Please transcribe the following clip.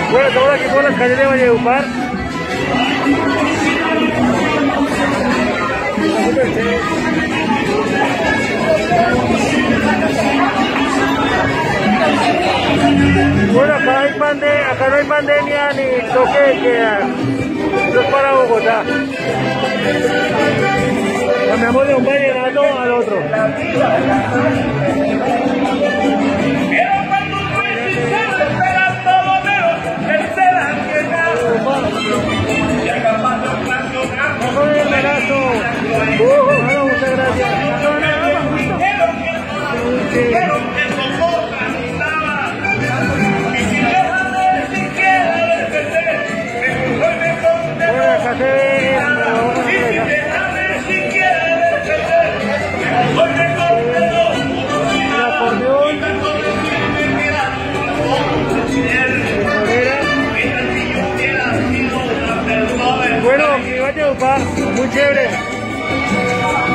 Bueno, estamos aquí por las calles de Valledupar. Bueno, acá no hay pandemia ni toque de queda. Esto es para Bogotá. Cambiamos de un vallenato al otro. Bueno, muchas gracias. Bueno, acá se ve bueno, mi Valledupar, muy chévere.